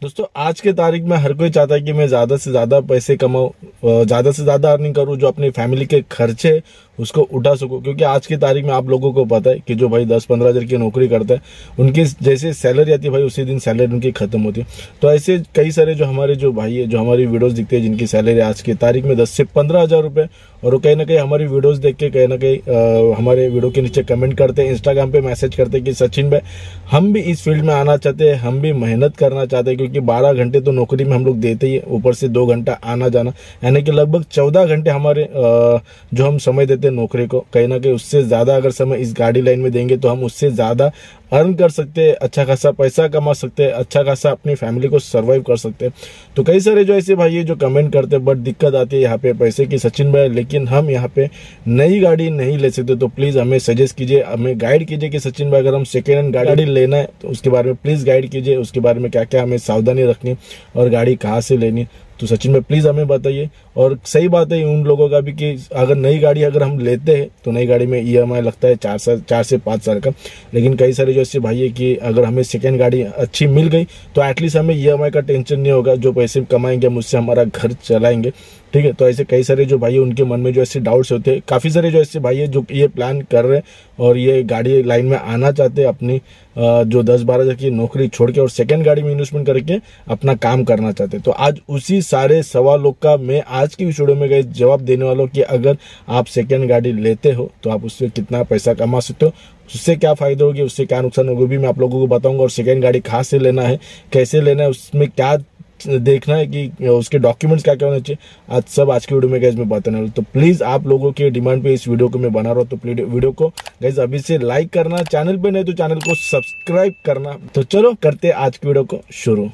दोस्तों आज के तारीख में हर कोई चाहता है कि मैं ज्यादा से ज्यादा पैसे कमाऊं, ज्यादा से ज्यादा अर्निंग करूं, जो अपनी फैमिली के खर्चे उसको उठा सकूं। क्योंकि आज की तारीख में आप लोगों को पता है कि जो भाई 10-15 हज़ार की नौकरी करता है, उनकी जैसे सैलरी आती है भाई उसी दिन सैलरी उनकी खत्म होती है। तो ऐसे कई सारे जो हमारे जो भाई है, जो हमारी वीडियोस दिखते हैं, जिनकी सैलरी आज की तारीख में 10 से 15 हज़ार रुपए, और वो कहीं ना कहीं हमारी वीडियोस देख के कहीं ना कहीं हमारे वीडियो के नीचे कमेंट करते हैं, इंस्टाग्राम पे मैसेज करते हैं कि सचिन भाई हम भी इस फील्ड में आना चाहते हैं, हम भी मेहनत करना चाहते हैं। क्योंकि 12 घंटे तो नौकरी में हम लोग देते ही, ऊपर से 2 घंटा आना जाना, यानी कि लगभग 14 घंटे हमारे जो हम समय देते हैं नौकरी को, कहीं ना कहीं उससे ज्यादा अगर समय इस गाड़ी लाइन में देंगे तो हम उससे ज्यादा अर्न कर सकते हैं, अच्छा खासा पैसा कमा सकते हैं, अच्छा खासा अपनी फैमिली को सर्वाइव कर सकते हैं। तो कई सारे जो ऐसे भाई जो कमेंट करते हैं, बट दिक्कत आती है यहाँ पे पैसे की, सचिन भाई लेकिन हम यहाँ पे नई गाड़ी नहीं ले सकते। तो प्लीज हमें सजेस्ट कीजिए, हमें गाइड कीजिए कि सचिन भाई अगर हम सेकेंड हैंड गाड़ी लेना है तो उसके बारे में प्लीज गाइड कीजिए, उसके बारे में क्या क्या हमें सावधानी रखनी और गाड़ी कहाँ से लेनी। तो सचिन भाई प्लीज हमें बताइए। और सही बात है उन लोगों का भी कि अगर नई गाड़ी अगर हम लेते हैं तो नई गाड़ी में EMI लगता है 4 से 5 साल का। लेकिन कई सारे जो ऐसे भाई है कि अगर हमें सेकेंड गाड़ी अच्छी मिल गई तो एटलीस्ट हमें EMI का टेंशन नहीं होगा, जो पैसे कमाएंगे हम उससे हमारा घर चलाएंगे। ठीक है, तो ऐसे कई सारे जो भाई है उनके मन में जो ऐसे डाउट्स होते हैं, काफी सारे जो ऐसे भाई है जो ये प्लान कर रहे हैं और ये गाड़ी लाइन में आना चाहते हैं, अपनी जो 10-12 हज़ार की नौकरी छोड़ के और सेकंड गाड़ी में इन्वेस्टमेंट करके अपना काम करना चाहते हैं। तो आज उसी सारे सवालों का मैं आज की इस वीडियो में जवाब देने वाला हूँ कि अगर आप सेकंड गाड़ी लेते हो तो आप उससे कितना पैसा कमा सकते हो, उससे क्या फायदा होगी, उससे क्या नुकसान होगा भी मैं आप लोगों को बताऊंगा। और सेकंड गाड़ी कहाँ से लेना है, कैसे लेना है, उसमें क्या देखना है कि उसके डॉक्यूमेंट्स क्या क्या होने चाहिए, आज की वीडियो में गाइज मैं बताने वाला हूं। तो प्लीज आप लोगों के डिमांड पे इस वीडियो को मैं बना रहा हूं, तो प्लीज वीडियो को गाइज अभी से लाइक करना, चैनल पे नहीं तो चैनल को सब्सक्राइब करना। तो चलो करते आज की वीडियो को शुरू।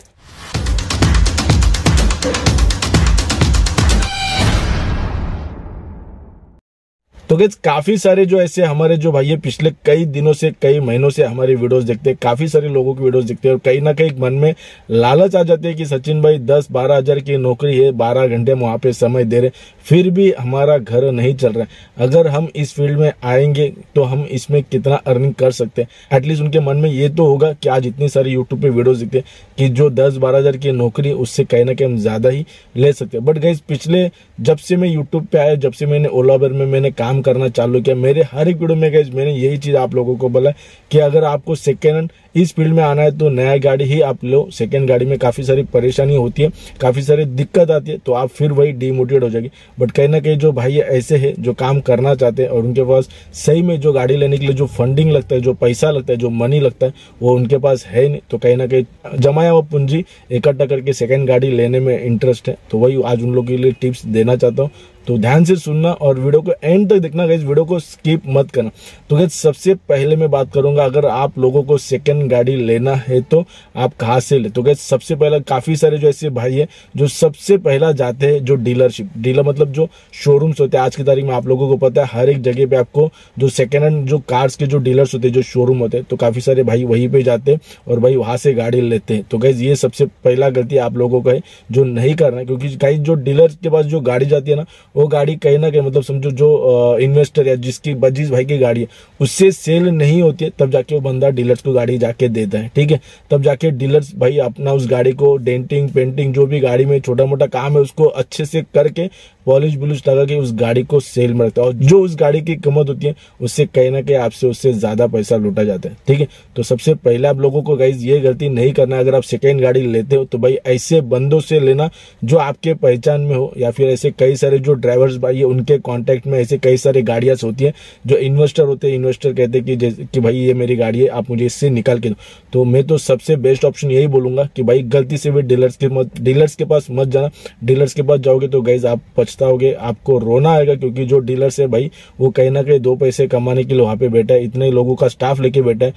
तो गाइस काफी सारे जो ऐसे हमारे जो भाई पिछले कई दिनों से, कई महीनों से हमारे वीडियोस देखते हैं, काफी सारे लोगों की वीडियोस देखते हैं और कहीं ना कहीं मन में लालच आ जाते हैं कि सचिन भाई 10-12 हज़ार की नौकरी है, 12 घंटे हम वहां पे समय दे रहे, फिर भी हमारा घर नहीं चल रहा है। अगर हम इस फील्ड में आएंगे तो हम इसमें कितना अर्निंग कर सकते हैं। एटलीस्ट उनके मन में ये तो होगा कि आज इतनी सारी यूट्यूब पे वीडियोस दिखते हैं कि जो 10-12 हज़ार की नौकरी उससे कहीं ना कहीं हम ज्यादा ही ले सकते हैं। बट गाइस पिछले जब से मैं यूट्यूब पे आया, जब से मैंने ओला उबर में मैंने काम करना चालू किया, मेरे हर एक वीडियो में गाइस मैंने यही चीज आप लोगों को बोला कि अगर आपको सेकेंड हैंड इस फील्ड में आना है तो नया गाड़ी ही आप लो। सेकेंड गाड़ी में काफी सारी परेशानी होती है, काफी सारी दिक्कत आती है, तो आप फिर वही डिमोटिवेट हो जाएगी। बट कहीं ना कहीं जो भाई ऐसे है जो काम करना चाहते हैं और उनके पास सही में जो गाड़ी लेने के लिए जो फंडिंग लगता है, जो पैसा लगता है, जो मनी लगता है, वो उनके पास है नहीं, तो कहीं ना कहीं जमाया हुआ पूंजी इकट्ठा करके सेकेंड गाड़ी लेने में इंटरेस्ट है। तो वही आज उन लोगों के लिए टिप्स देना चाहता हूँ। तो ध्यान से सुनना और वीडियो को एंड तक देखना गाइस, वीडियो को स्किप मत करना। तो गाइस सबसे पहले मैं बात करूंगा, अगर आप लोगों को सेकंड गाड़ी लेना है तो आप कहां से ले। तो गाइस सबसे पहला काफी सारे जो ऐसे भाई है जो सबसे पहला जाते हैं जो डीलरशिप, डीलर मतलब जो शोरूम्स होते हैं। आज की तारीख में आप लोगों को पता है हर एक जगह पे आपको जो सेकंड हैंड जो कार्स के जो डीलर्स होते हैं, जो शोरूम होते हैं, तो काफी सारे भाई वहीं पे जाते हैं और भाई वहां से गाड़ी लेते हैं। तो गाइस ये सबसे पहला गलती आप लोगों का है जो नहीं करना है। क्योंकि गाइस जो डीलर के पास जो गाड़ी जाती है ना, वो गाड़ी कहीं ना कहीं मतलब समझो जो इन्वेस्टर या जिसकी जिस भाई की गाड़ी है उससे सेल नहीं होती है, तब जाके वो बंदा डीलर्स को गाड़ी जाके देता है। ठीक है, तब जाके डीलर्स भाई अपना उस गाड़ी को डेंटिंग पेंटिंग जो भी गाड़ी में छोटा मोटा काम है उसको अच्छे से करके पॉलिश बुलिश लगा के उस गाड़ी को सेल में रखता है। और जो उस गाड़ी की कीमत होती है उससे कहीं ना कहीं आपसे उससे ज्यादा पैसा लूटा जाता है। ठीक है, तो सबसे पहले आप लोगों को गाइस ये गलती नहीं करना। अगर आप सेकेंड गाड़ी लेते हो तो भाई ऐसे बंदों से लेना जो आपके पहचान में हो, या फिर ऐसे कई सारे जो ड्राइवर्स भाई उनके कांटेक्ट में ऐसे कई सारी गाड़ियां होती है जो इन्वेस्टर होते हैं। इन्वेस्टर कहते हैं कि भाई ये मेरी गाड़ी है, आप मुझे इससे निकाल के दो। तो मैं तो सबसे बेस्ट ऑप्शन यही बोलूंगा कि भाई गलती से भी डीलर्स के पास मत जाना। डीलर्स के पास जाओगे तो गाइस आप पछताओगे, आपको रोना आएगा। क्योंकि जो डीलर्स है भाई वो कहीं ना कहीं 2 पैसे कमाने के लिए वहां पे बैठा है, इतने लोगों का स्टाफ लेके बैठा है,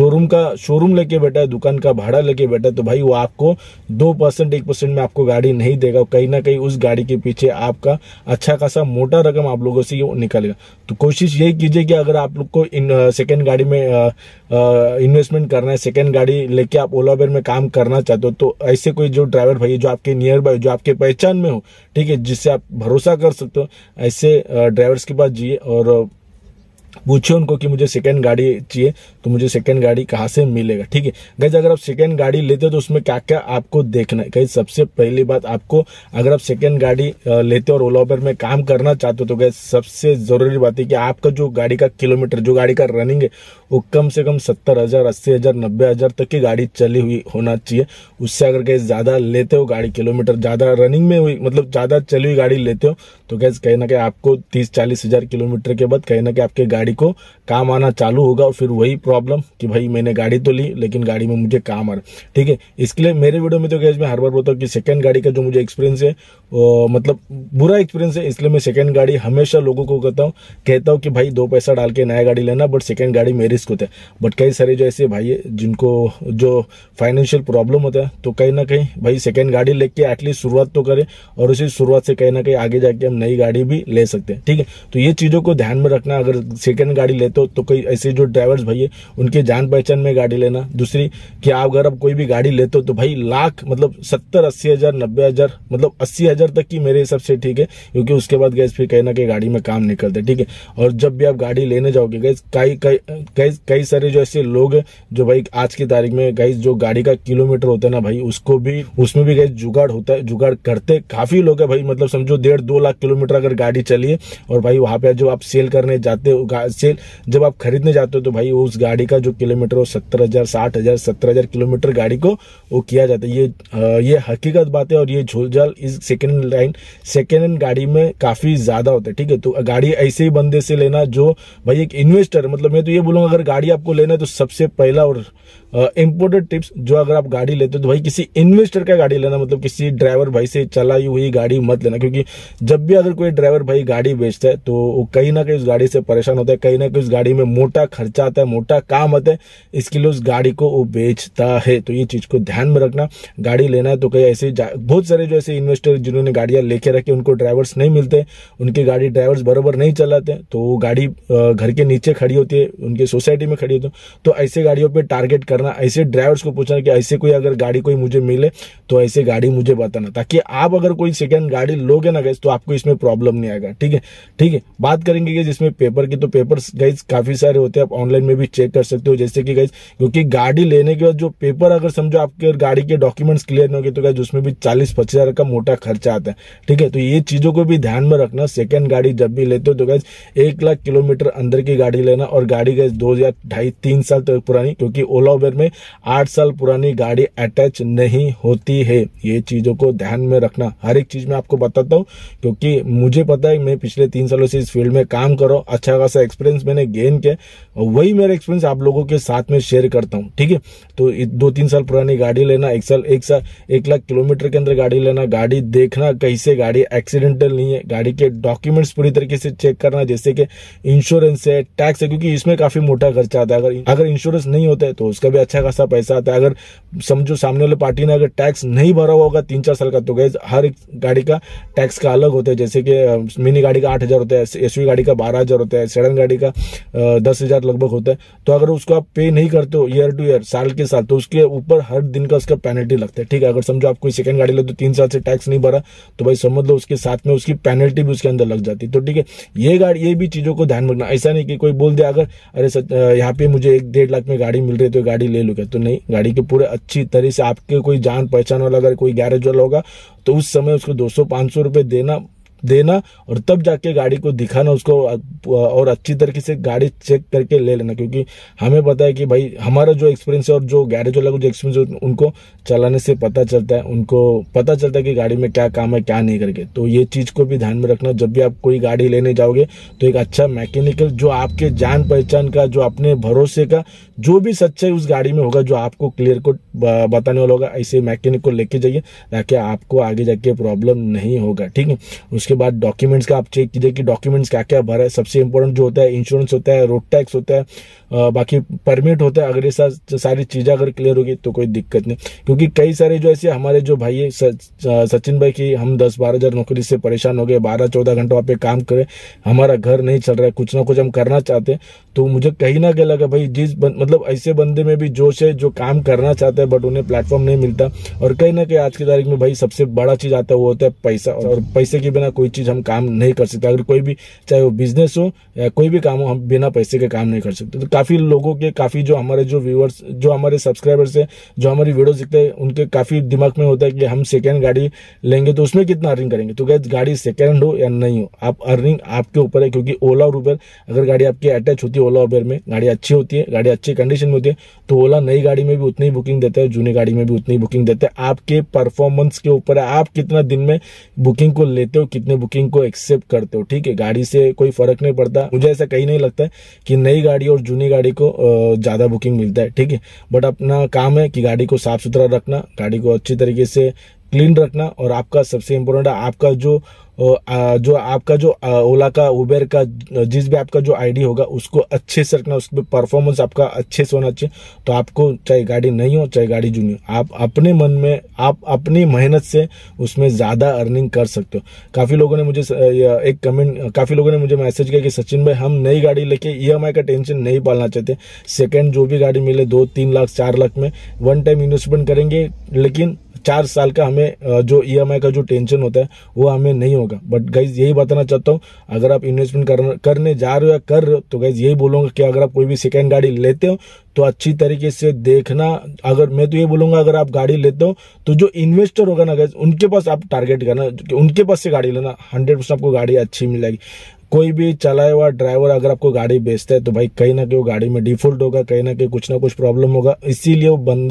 शोरूम लेके बैठा है, दुकान का भाड़ा लेके बैठा है। तो भाई वो आपको 2% 1% में आपको गाड़ी नहीं देगा। कहीं ना कहीं उस गाड़ी के पीछे आपका अच्छा खासा मोटा रकम आप लोगों से निकालेगा। तो कोशिश यही कीजिए कि अगर आप लोग को सेकेंड गाड़ी में इन्वेस्टमेंट करना है, सेकेंड गाड़ी लेके आप ओला उबर में काम करना चाहते हो, तो ऐसे कोई जो ड्राइवर भाई जो आपके नियर बाय, जो आपके पहचान में हो, ठीक है, जिससे आप भरोसा कर सकते हो, ऐसे ड्राइवर्स के पास जाइए और पूछिए उनको कि मुझे सेकंड गाड़ी चाहिए, तो मुझे सेकंड गाड़ी कहाँ से मिलेगा। ठीक है गाइस, अगर आप सेकंड गाड़ी लेते हो तो उसमें क्या क्या आपको देखना है गाइस। सबसे पहली बात, आपको अगर आप सेकंड गाड़ी लेते हो और ओला उबर में काम करना चाहते हो तो गाइस सबसे जरूरी बात है कि आपका जो गाड़ी का किलोमीटर, जो गाड़ी का रनिंग है, वो कम से कम 70,000, 80,000, 90,000 तक की गाड़ी चली हुई होना चाहिए। उससे अगर गाइस ज्यादा लेते हो गाड़ी, किलोमीटर ज्यादा रनिंग में हुई, मतलब ज्यादा चली हुई गाड़ी लेते हो तो गाइस कहीं ना कहीं आपको 30-40 हजार किलोमीटर के बाद कहीं ना कहीं आपके गाड़ी को काम आना चालू होगा। और फिर वही प्रॉब्लम कि भाई मैंने गाड़ी तो ली लेकिन गाड़ी में मुझे काम आ रहा। ठीक है, इसके लिए मेरे वीडियो में तो गाइस मैं हर बार बोलता हूँ कि सेकंड गाड़ी का जो मुझे एक्सपीरियंस है मतलब बुरा एक्सपीरियंस है, इसलिए मैं सेकंड गाड़ी हमेशा लोगों को कहता हूँ कि भाई 2 पैसा डाल के नया गाड़ी लेना, बट सेकंड गाड़ी में रिस्क होता है। बट कई सारे जो ऐसे भाई है जिनको जो फाइनेंशियल प्रॉब्लम होता है, तो कहीं ना कहीं भाई सेकंड गाड़ी लेके एटलीस्ट शुरुआत तो करें, और उसी शुरुआत से कहीं ना कहीं आगे जाके हम नई गाड़ी भी ले सकते हैं। ठीक है, तो ये चीजों को ध्यान में रखना। अगर सेकंड गाड़ी लेते हो तो कोई ऐसे जो ड्राइवर्स भाई है उनके जान पहचान में गाड़ी लेना। दूसरी कि आप अगर आप कोई भी गाड़ी लेते हो तो भाई लाख मतलब 70-80 हजार, 90,000, मतलब 80,000 तक की मेरे हिसाब से ठीक है, क्योंकि उसके बाद गैस फिर कहीं ना कहीं गाड़ी में काम नहीं करते। ठीक है, और जब भी आप गाड़ी लेने जाओगे गैस, कई सारे जो ऐसे लोग हैं जो भाई आज की तारीख में गैस जो गाड़ी का किलोमीटर होता है ना भाई, उसमें भी गैस जुगाड़ होता है। जुगाड़ करते काफी लोग है भाई, मतलब समझो 1.5-2 लाख किलोमीटर अगर गाड़ी चली है और भाई वहां पे जो आप सेल करने जाते हो, जब आप खरीदने जाते हो तो भाई उस गाड़ी का जो किलोमीटर हो 70,000, 60,000, 70,000 किलोमीटर गाड़ी को वो किया जाता है। ये हकीकत बात है, और ये झोलझाल इस सेकेंड हैंड गाड़ी में काफी ज्यादा होता है। ठीक है, तो गाड़ी ऐसे ही बंदे से लेना जो भाई एक इन्वेस्टर, मतलब मैं तो ये बोलूंगा अगर गाड़ी आपको लेना है तो सबसे पहला और इंपोर्टेंट टिप्स, जो अगर आप गाड़ी लेते हो तो भाई किसी इन्वेस्टर का गाड़ी लेना, मतलब किसी ड्राइवर भाई से चलाई हुई गाड़ी मत लेना। क्योंकि जब भी अगर कोई ड्राइवर भाई गाड़ी बेचता है तो वो कहीं ना कहीं उस गाड़ी से परेशान होता है, कहीं ना कहीं उस गाड़ी में मोटा खर्चा आता है, मोटा काम आता है, इसके लिए उस गाड़ी को वो बेचता है। तो ये चीज को ध्यान में रखना। गाड़ी लेना है तो कहीं ऐसे बहुत सारे जो ऐसे इन्वेस्टर जिन्होंने गाड़ियां लेके रखे उनको ड्राइवर्स नहीं मिलते, उनकी गाड़ी ड्राइवर्स बराबर नहीं चलाते, तो वो गाड़ी घर के नीचे खड़ी होती है, उनकी सोसाइटी में खड़ी होती है। तो ऐसे गाड़ियों पे टारगेट करना, ऐसे ड्राइवर्स को पूछना कि ऐसे कोई अगर गाड़ी कोई मुझे मिले तो ऐसे गाड़ी मुझे बताना, ताकि आप अगर कोई सेकंड गाड़ी लोगे ना गाइस तो आपको इसमें प्रॉब्लम नहीं आएगा। ठीक है, ठीक है। बात करेंगे गाइस इसमें पेपर की, तो पेपर्स गाइस काफी सारे होते हैं, आप ऑनलाइन में भी चेक कर सकते हो। जैसे कि गाइस क्योंकि गाड़ी लेने के बाद जो पेपर अगर समझो आपके गाड़ी के डॉक्यूमेंट्स क्लियर नहीं होंगे तो गाइस उसमें भी 40-50 हजार का मोटा खर्चा आता है। ठीक है, तो ये चीजों को भी ध्यान में रखना। सेकंड गाड़ी जब भी लेते हो तो गाइस 1 लाख किलोमीटर अंदर की गाड़ी लेना, और गाड़ी गाइस 2 या 2.5-3 साल तक पुरानी, क्योंकि ओला उबर में 8 साल पुरानी गाड़ी अटैच नहीं होती है। ये चीजों को ध्यान में रखना। हर एक चीज में आपको बताता हूँ क्योंकि मुझे पता है, मैं पिछले 3 सालों से इस फील्ड में काम कर रहा हूँ, अच्छा खासा एक्सपीरियंस मैंने गेन किया, वही मेरा एक्सपीरियंस आप लोगों के साथ में शेयर करता हूँ। ठीक है, तो 2-3 साल पुरानी गाड़ी लेना, 1 लाख किलोमीटर के अंदर गाड़ी लेना, गाड़ी देखना कैसे गाड़ी एक्सीडेंटल नहीं है, गाड़ी के डॉक्यूमेंट्स पूरी तरीके से चेक करना, जैसे कि इंश्योरेंस है, टैक्स है, क्योंकि इसमें काफी मोटा खर्चा आता है। अगर इंश्योरेंस नहीं होता है तो उसका भी अच्छा खासा पैसा आता है। अगर समझो सामने वाले पार्टी ने अगर टैक्स नहीं भरा होगा 3-4 साल का, तो गाइस हर एक गाड़ी का टैक्स का अलग होता है। जैसे कि मिनी गाड़ी का 8,000 होता है, एसयूवी गाड़ी का 12,000 होता है, सेडान गाड़ी का 10,000 लगभग होता है। तो अगर उसको आप पे नहीं करते हो ईयर टू ईयर, साल के साल, तो उसके ऊपर हर दिन का उसका पेनल्टी लगता है। ठीक है, अगर समझो आप कोई सेकंड गाड़ी ले तो 3 साल से टैक्स नहीं भरा तो भाई समझ लो उसके साथ में उसकी पेनल्टी भी उसके अंदर लग जाती है। तो ठीक है, ये भी चीजों को ध्यान रखना। ऐसा नहीं कि कोई बोल दे अगर अरे यहाँ पे मुझे 1-1.5 लाख में गाड़ी मिल रही है तो गाड़ी ले लूंगा, तो नहीं, गाड़ी के पूरे अच्छी तरह से आपके कोई जान पहचान वाला अगर कोई गैरेज वाला होगा तो उस समय उसको 200-500 रुपए देना और तब जाके गाड़ी को दिखाना उसको, और अच्छी तरीके से गाड़ी चेक करके ले लेना। क्योंकि हमें पता है कि भाई हमारा जो एक्सपीरियंस है और जो गैरेज वाला को जो एक्सपीरियंस है उनको चलाने से पता चलता है, उनको पता चलता है कि गाड़ी में क्या काम है क्या नहीं करके। तो ये चीज को भी ध्यान में रखना। जब भी आप कोई गाड़ी लेने जाओगे तो एक अच्छा मैकेनिकल जो आपके जान पहचान का, जो अपने भरोसे का, जो भी सच्चाई उस गाड़ी में होगा, जो आपको क्लियर कट बताने वाला होगा, ऐसे मैकेनिक को लेके जाइए ताकि आपको आगे जाके प्रॉब्लम नहीं होगा। ठीक है, उसके बाद डॉक्यूमेंट्स का आप चेक कीजिए कि डॉक्यूमेंट्स क्या क्या भरा है। सबसे इंपॉर्टेंट जो होता है इंश्योरेंस होता है, रोड टैक्स होता है, बाकी परमिट होता है। अगर ये सारी चीजें अगर क्लियर होगी तो कोई दिक्कत नहीं। क्योंकि कई सारे जो ऐसे हमारे जो भाई है सचिन भाई की, हम 10-12 हजार नौकरी से परेशान हो गए, 12-14 घंटे वहाँ पे काम करे, हमारा घर नहीं चल रहा है, कुछ ना कुछ हम करना चाहते हैं। तो मुझे कहीं ना कहीं लगा भाई मतलब ऐसे बंदे में भी जोश है जो काम करना चाहते हैं बट उन्हें प्लेटफॉर्म नहीं मिलता। और कहीं ना कहीं आज की तारीख में भाई सबसे बड़ा चीज आता है वो होता है पैसा, और पैसे के बिना कोई चीज हम काम नहीं कर सकते। अगर कोई भी, चाहे वो बिजनेस हो या कोई भी काम हो, हम बिना पैसे के काम नहीं कर सकते। तो काफी लोगों के, काफी जो हमारे जो व्यूअर्स, जो हमारे सब्सक्राइबर्स है, जो हमारी वीडियो देखते हैं, उनके काफी दिमाग में होता है कि हम सेकेंड गाड़ी लेंगे तो उसमें कितना अर्निंग करेंगे। तो गाइस, गाड़ी सेकेंड हो या नहीं हो, आप अर्निंग आपके ऊपर है। क्योंकि ओला और उबर, अगर गाड़ी आपकी अटैच होती है ओला उबर में, गाड़ी अच्छी होती है, गाड़ी अच्छी कंडीशन में होती है, तो ओला नई गाड़ी में भी उतनी ही बुकिंग देता है, जूनी गाड़ी में भी उतनी ही बुकिंग देता है। आपके परफॉर्मेंस के ऊपर है, आप कितना दिन में बुकिंग को लेते हो, कितने बुकिंग को एक्सेप्ट करते हो। ठीक है, गाड़ी से कोई फर्क नहीं पड़ता। मुझे ऐसा कहीं नहीं लगता है कि नई गाड़ी और जूनी गाड़ी को ज्यादा बुकिंग मिलता है। ठीक है, बट अपना काम है कि गाड़ी को साफ सुथरा रखना, गाड़ी को अच्छी तरीके से क्लीन रखना, और आपका सबसे इम्पोर्टेंट है आपका जो आपका जो ओला का, उबेर का, जिस भी आपका जो आईडी होगा उसको अच्छे से रखना, उसमें परफॉर्मेंस आपका अच्छे से होना चाहिए। तो आपको चाहे गाड़ी नहीं हो, चाहे गाड़ी जूनी हो, आप अपने मन में, आप अपनी मेहनत से उसमें ज्यादा अर्निंग कर सकते हो। काफी लोगों ने मुझे काफी लोगों ने मुझे मैसेज किया कि सचिन भाई, हम नई गाड़ी लेके ईएमआई का टेंशन नहीं पालना चाहते। सेकंड जो भी गाड़ी मिले 2-3 लाख 4 लाख में वन टाइम इन्वेस्टमेंट करेंगे, लेकिन 4 साल का हमें जो ईएमआई का जो टेंशन होता है वो हमें नहीं होगा। बट गाइज यही बताना चाहता हूँ, अगर आप इन्वेस्टमेंट करने जा रहे हो या कर रहे हो, तो गाइज यही बोलूंगा कि अगर आप कोई भी सेकेंड गाड़ी लेते हो तो अच्छी तरीके से देखना। अगर मैं तो ये बोलूंगा, अगर आप गाड़ी लेते हो तो जो इन्वेस्टर होगा ना गाइज, उनके पास आप टारगेट करना, उनके पास से गाड़ी लेना। 100% आपको गाड़ी अच्छी मिल जाएगी। कोई भी चलाए हुआ ड्राइवर अगर आपको गाड़ी बेचता है तो भाई कहीं ना कहीं वो गाड़ी में डिफॉल्ट होगा, कहीं ना कहीं कुछ ना कुछ प्रॉब्लम होगा, इसीलिए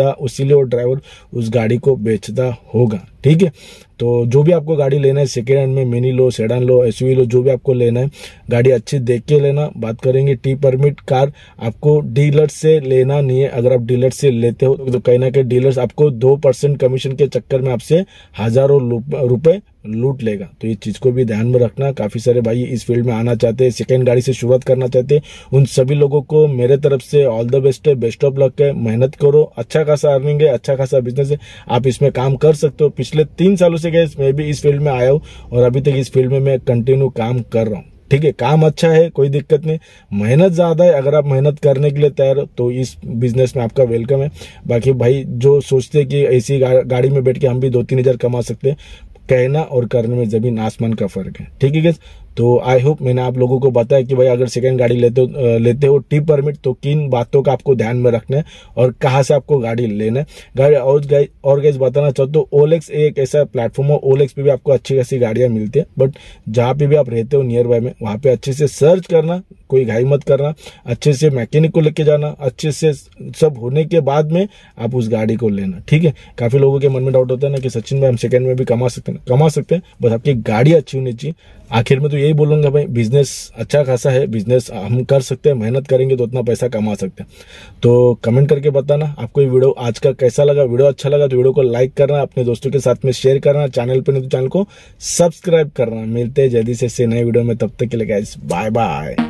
वो ड्राइवर उस गाड़ी को बेचता होगा। ठीक है, तो जो भी आपको गाड़ी लेना है, सेकेंड हैंड में मिनी लो, सेडान लो, एसयूवी लो, जो भी आपको लेना है, गाड़ी अच्छी देख के लेना। बात करेंगे टी परमिट कार, आपको डीलर से लेना नहीं है। अगर आप डीलर से लेते हो तो कहीं ना कहीं डीलर्स आपको 2% कमीशन के चक्कर में आपसे हजारों रुपए लूट लेगा। तो ये चीज को भी ध्यान में रखना। काफी सारे भाई इस फील्ड में आना चाहते हैं, सेकेंड गाड़ी से शुरुआत करना चाहते हैं, उन सभी लोगों को मेरे तरफ से ऑल द बेस्ट है, बेस्ट ऑफ लक है। मेहनत करो, अच्छा खासा अर्निंग है, अच्छा खासा बिजनेस है, आप इसमें काम कर सकते हो। पिछले 3 सालों से गए मैं भी इस फील्ड में आया हूँ और अभी तक इस फील्ड में मैं कंटिन्यू काम कर रहा हूँ। ठीक है, काम अच्छा है, कोई दिक्कत नहीं, मेहनत ज्यादा है। अगर आप मेहनत करने के लिए तैयार हो तो इस बिजनेस में आपका वेलकम है। बाकी भाई जो सोचते हैं कि ऐसी गाड़ी में बैठ के हम भी 2-3 हजार कमा सकते हैं, कहना और करने में जमीन आसमान का फर्क है। ठीक है गाइस, तो आई होप मैंने आप लोगों को बताया कि भाई अगर सेकंड गाड़ी लेते हो टी परमिट, तो किन बातों का आपको ध्यान में रखना है और कहाँ से आपको गाड़ी लेना है। गाड़ी और गाइस बताना चाहता हूँ, ओलेक्स एक ऐसा प्लेटफॉर्म है, ओलेक्स पे भी आपको अच्छी खासी गाड़ियां मिलती है। बट जहाँ पे भी आप रहते हो नियर बाय में, वहां पे अच्छे से सर्च करना, कोई घाई मत करना, अच्छे से मैकेनिक को लेके जाना, अच्छे से सब होने के बाद में आप उस गाड़ी को लेना। ठीक है, काफी लोगों के मन में डाउट होता है ना कि सचिन भाई हम सेकंड में भी कमा सकते हैं, बस आपकी गाड़ी अच्छी होनी चाहिए। आखिर में तो यही बोलूंगा भाई, बिजनेस अच्छा खासा है, बिजनेस हम कर सकते हैं, मेहनत करेंगे तो उतना पैसा कमा सकते हैं। तो कमेंट करके बताना आपको ये वीडियो आज का कैसा लगा। वीडियो अच्छा लगा तो वीडियो को लाइक करना, अपने दोस्तों के साथ में शेयर करना, चैनल पे नहीं तो चैनल को सब्सक्राइब करना। मिलते हैं जल्दी से नए वीडियो में, तब तक के लिए गाइस बाय बाय।